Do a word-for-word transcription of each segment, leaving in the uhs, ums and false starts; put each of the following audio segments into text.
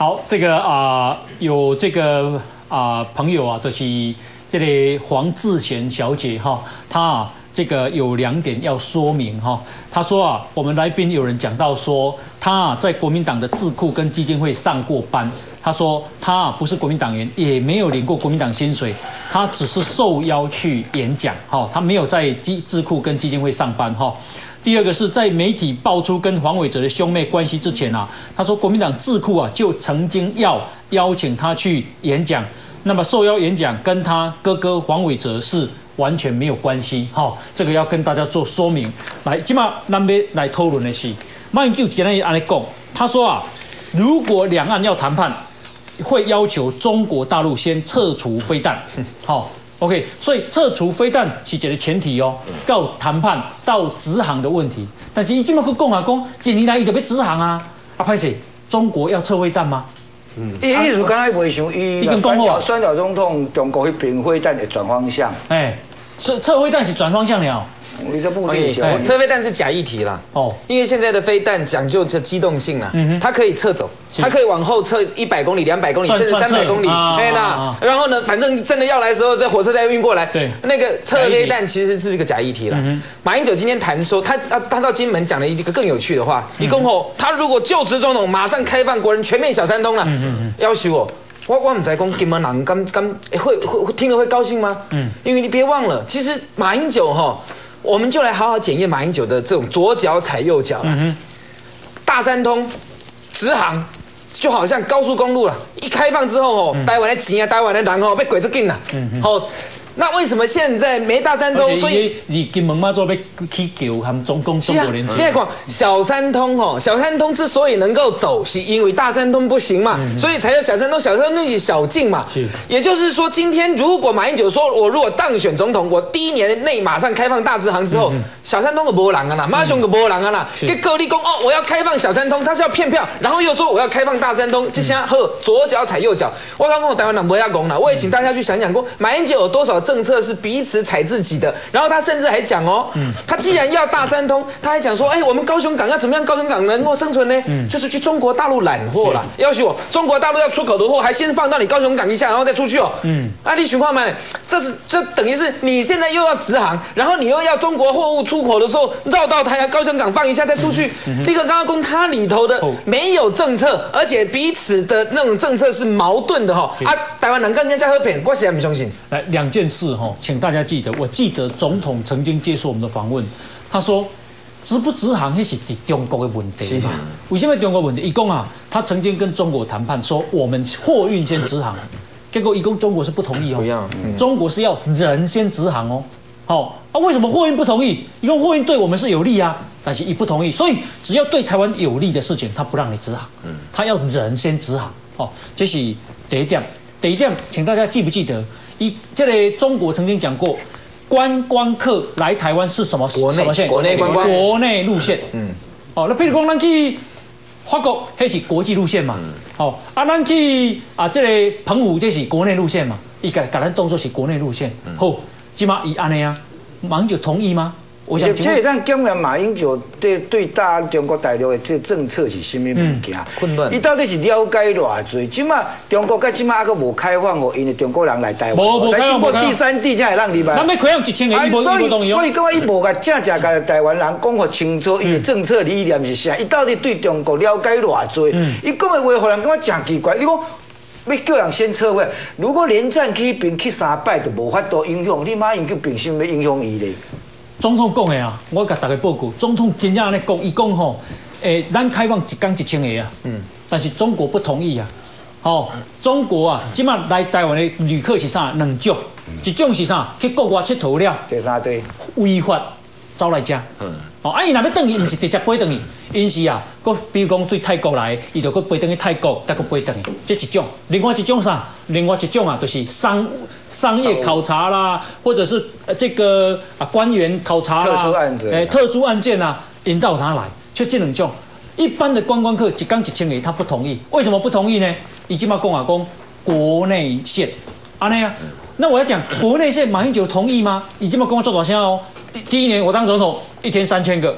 好，这个啊、呃，有这个啊、呃、朋友啊，就是这类黄志贤小姐哈，她啊这个有两点要说明哈。她说啊，我们来宾有人讲到说，她啊在国民党的智库跟基金会上过班。她说她啊不是国民党员，也没有领过国民党薪水，她只是受邀去演讲哈，她没有在基智库跟基金会上班哈。第二个是在媒体爆出跟黄伟哲的兄妹关系之前啊，他说国民党智库啊就曾经要邀请他去演讲，那么受邀演讲跟他哥哥黄伟哲是完全没有关系，哈、哦，这个要跟大家做说明。来，今嘛咱们来讨论的是，马英九简单按来讲，他说啊，如果两岸要谈判，会要求中国大陆先撤除飞弹，好、哦。OK， 所以撤除飞弹是一个前提哦，到谈判到直航的问题。但是伊今麦去讲啊，讲几年来伊就要直航啊，啊，歹势，中国要撤飞弹吗？ 嗯，伊意思敢若袂想，伊酸角酸角总统中国迄边飞弹的转方向。 哎，撤撤飞弹是转方向了。 你的目的小， 撤飞弹是假议题啦。哦，因为现在的飞弹讲究这机动性啊，嗯、它可以撤走，它可以往后撤一百公里、两百公里，甚至三百公里。对啦，然后呢，反正真的要来的时候，这火车再运过来。对，那个撤飞弹其实是一个假议题啦。嗯、马英九今天谈说，他他他到金门讲了一个更有趣的话，一共后，他如果就职总统，马上开放国人全面小三通了，嗯嗯嗯、要求我。我我唔知讲金门人敢敢会会听了会高兴吗？嗯，因为你别忘了，其实马英九哈。我们就来好好检验马英九的这种左脚踩右脚。嗯哼，大三通直航就好像高速公路了，一开放之后哦，台湾的钱啊，台湾的人哦被鬼子禁了。嗯哼，哦。那为什么现在没大三通？所以你金门嘛做被起救他们中共中国联军。 你看小三通哦，小三通之所以能够走，是因为大三通不行嘛，嗯、所以才有小三通。小三通是小径嘛。是。也就是说，今天如果马英九说我如果当选总统，我第一年内马上开放大直航之后，嗯、小三通就没人啊啦，马上就没人啊啦。结果你讲哦，我要开放小三通，他是要骗票，然后又说我要开放大三通，这下呵左脚踩右脚。我刚刚台湾人不要讲了，我也请大家去想想过，马英九有多少政策是彼此踩自己的，然后他甚至还讲哦，嗯、他既然要大三通，他还讲说，哎，我们高雄港要怎么样？高雄港能够生存呢？嗯、就是去中国大陆揽货啦。要求我中国大陆要出口的货，还先放到你高雄港一下，然后再出去哦。嗯，啊，你情况嘛，这是这等于是你现在又要直航，然后你又要中国货物出口的时候绕到台高雄港放一下再出去。嗯、那个刚刚公他里头的没有政策，而且彼此的那种政策是矛盾的哈、哦。啊，台湾人跟人家喝骗，我实在不相信。 来两件事哈、哦。请大家记得，我记得总统曾经接受我们的访问，他说，直不直航那是中国的问题嘛？为什么中国问题？一共啊，他曾经跟中国谈判说，我们货运先直航，结果一共中国是不同意哦，不要，嗯、中国是要人先直航哦。好、哦，啊，为什么货运不同意？一共货运对我们是有利啊，但是一不同意，所以只要对台湾有利的事情，他不让你直航，嗯，他要人先直航。哦，这是第一点。第一点，请大家记不记得？一，这里中国曾经讲过，观光客来台湾是什么国内什么线？ 国内观光， 国内路线。嗯，哦，那譬如讲，咱去法国，那是国际路线嘛。嗯、哦，啊，咱去啊，这个澎湖，这是国内路线嘛。伊甲甲咱当作是国内路线。嗯、好，起码伊安尼啊，马英九同意吗？我想这咱检验马英九对对大中国大陆的这政策是什么物件？ 困难。 伊到底是了解偌济？即马中国甲即马还佫无开放哦，因为中国人来台湾， 无无开放，无开放。 第三地才会让入来。 咱要开放一千个，伊无伊无同意哦。 所以讲伊无甲正正甲台湾人讲互清楚，伊的政策理念是啥？伊到底对中国了解偌济？伊讲的话，互人感觉真奇怪。你讲要叫人先撤回，如果连战去兵去三摆都无法度影响，你马英九凭什么影响伊咧？ 总统讲的啊，我甲大家报告，总统真正安尼讲，伊讲吼，诶，咱开放一天一千个啊，嗯，但是中国不同意啊，吼、哦，中国啊，即马来台湾的旅客是啥？两种，一种是啥？去国外佚佗了， 第三对， 违法走来遮，嗯，哦，啊，伊若要转去，毋是直接飞转去，因是啊，佮比如讲对泰国来，伊就佮飞转去泰国，再佮飞转去，这一种。另外一种啥？另外一种啊，就是商商业考察啦，或者是呃这个啊官员考察啦， 特殊案子， 哎，特殊案件啊，引导他来，就这两种。一般的观光客一天一千个，他不同意，为什么不同意呢？伊即马讲啊，讲国内线，安尼啊。那我要讲国内线，马英九同意吗？伊即马跟我做大声哦。第一年我当总统，一天三千个。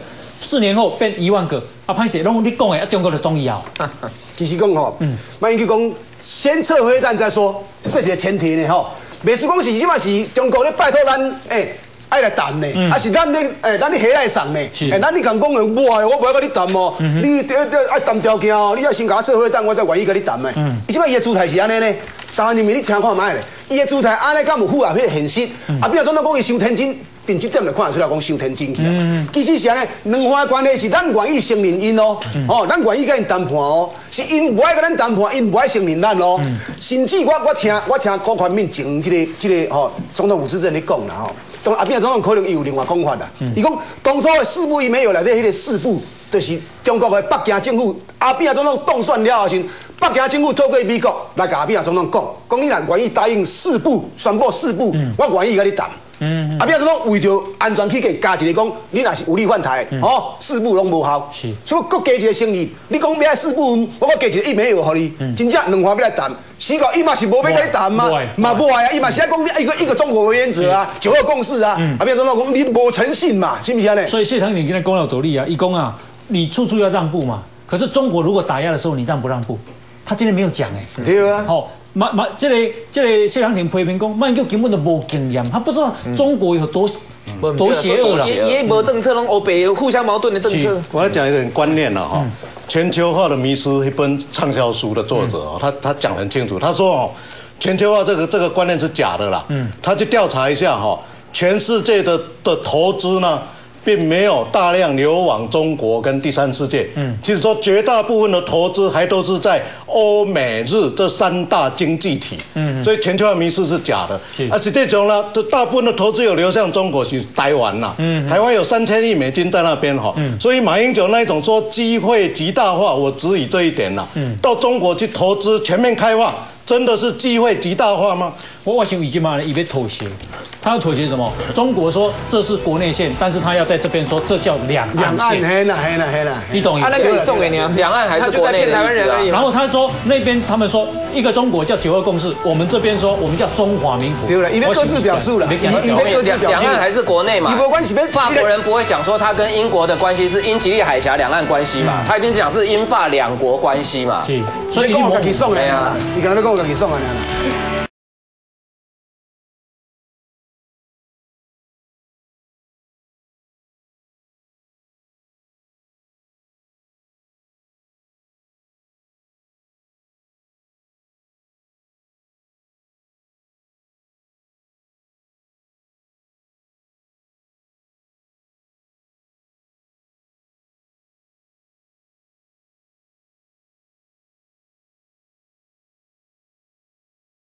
四年后变一万个，啊，歹势，拢你讲的，啊，中国就同意啊。 其实讲吼，嗯，万一讲先撤飞弹再说，是一个前提呢吼。袂是讲是即马是中国咧拜托咱，诶、欸，爱来谈呢，嗯、啊是咱咧，诶、欸，咱咧下来送呢，诶、欸，咱你讲讲的，我我不爱跟你谈哦，嗯、你这这爱谈条件哦，你要先甲我撤飞弹，我才愿意跟你谈的。嗯，伊即马伊的姿态是安尼呢，台湾人民你听看卖咧，伊的姿态安尼敢有符合迄个现实？嗯、啊，比如总统讲伊伤天真。凭这点就看得出来，讲伤天真去啊！嗯、其实是安尼，两方的关系是咱愿意承认因哦，嗯、哦，咱愿意跟因谈判哦，是因不爱跟咱谈判，因不爱承认咱哦。嗯、甚至我我听我听郭宽敏前这个这个吼、哦、总统府之正咧讲啦吼，当阿扁总统可能有另外讲法啦。伊讲、嗯、当初的四不伊没有内底迄个四不，就是中国的北京政府阿扁总统当选了后时，北京政府透过美国来甲阿扁总统讲，讲你若愿意答应四不，宣布四不，嗯、我愿意跟你谈。嗯，啊，比如说为着安全起见，加一个讲，你若是有力犯台，嗯、哦，四不拢无效，是，所以搁加一个声义，你讲要四不，我搁加一个一没有互你，嗯、真正两方要来谈，死搞伊嘛是无要跟你谈嘛，嘛无爱啊，伊嘛是爱讲一个一个中国为原则啊，九二共识啊，嗯、啊，比如说讲你无诚信嘛，是不是安尼？ 所以谢长廷跟他讲了道理啊，伊讲啊，你处处要让步嘛，可是中国如果打压的时候，你让不让步？他今天没有讲哎， 对啊， 好。马马，这个这个谢长廷批评讲，曼谷根本就无经验，他不知道中国有多、嗯、多邪恶了。 也也无政策，拢欧北互相矛盾的政策。 我要讲一点观念了哈，嗯、全球化的迷失一本畅销书的作者哦，他他讲得很清楚，他说哦，全球化这个这个观念是假的啦。嗯，他去调查一下哈，全世界的的投资呢，并没有大量流往中国跟第三世界。嗯，其实说绝大部分的投资还都是在欧美日这三大经济体。嗯，所以全球化迷失是假的。而且这种呢，大部分的投资有流向中国去台湾呐。嗯，台湾有三千亿美金在那边哈。嗯，所以马英九那一种说机会极大化，我质疑这一点了。嗯，到中国去投资全面开放，真的是机会极大化吗？ 我我想已经嘛，以为妥协。他要妥协什么？中国说这是国内线，但是他要在这边说这叫两岸线。 两岸黑了黑了黑了， 你懂？ 他那个送给你啊，两岸还是国内的台湾人而已。 然后他说那边他们说一个中国叫九二共识，我们这边说我们叫中华民国。 对了，因为各自表述了，因为各自表述。两岸还是国内嘛？法国人不会讲说他跟英国的关系是英吉利海峡两岸关系嘛？他一定讲是英法两国关系嘛？ 是， 所以你跟我自己送的呀，你刚才跟我自己送的呀。